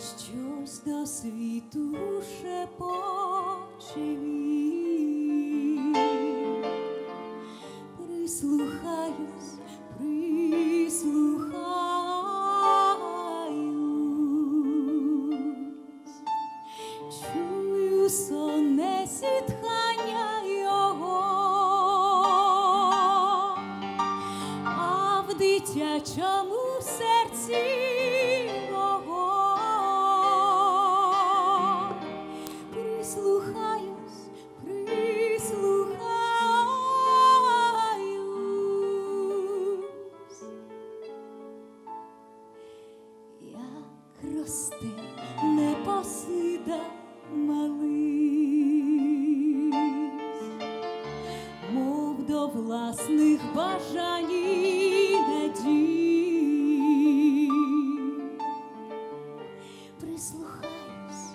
щось до світу шепоче він. Прислухаюсь, чую сонне зітхання його, а в дитячому серці росте непосида мались, мов до власних бажань і надій. Прислухаюсь,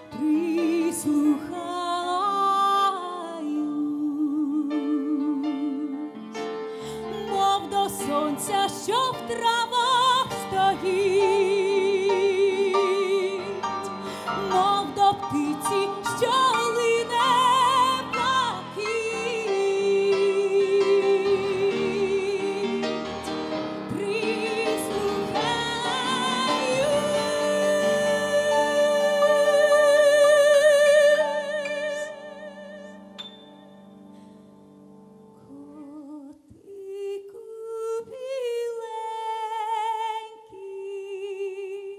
мов до сонця, що в травах стоїть, птиці, що лине блакить. Прислухаюсь. Котику біленький,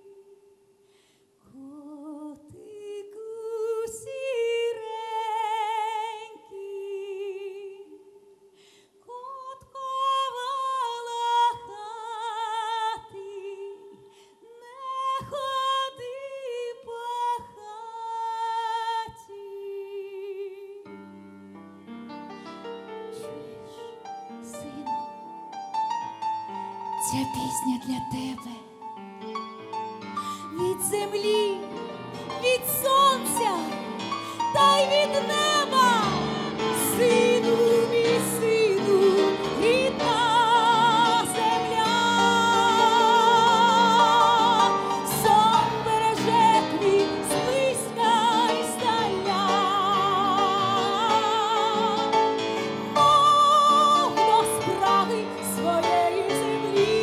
ця пісня для тебе. Від землі, від сонця та й від неба. Сину, мій сину, рідна земля. Сон береже твій зблизька й здаля. Мов до справи своєї землі,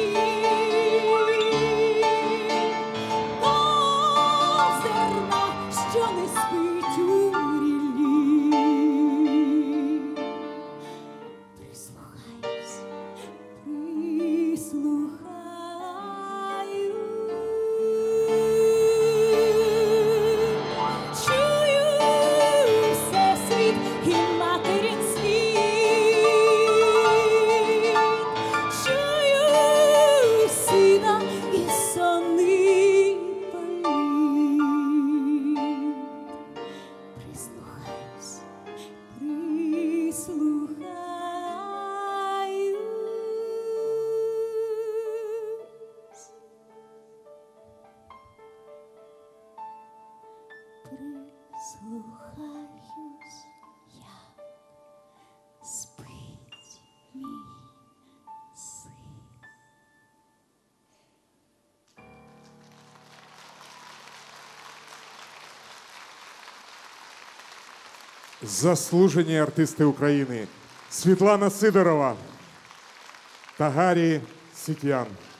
до зерна, що не спить у ріллі. Прислухаюсь, чую всесвіт і материн світ, чую сина і сонний політ. Прислухаюсь, прислухаюсь, як спить мій син. Заслужені артисти України Світлана Сидорова та Гарі Сітян.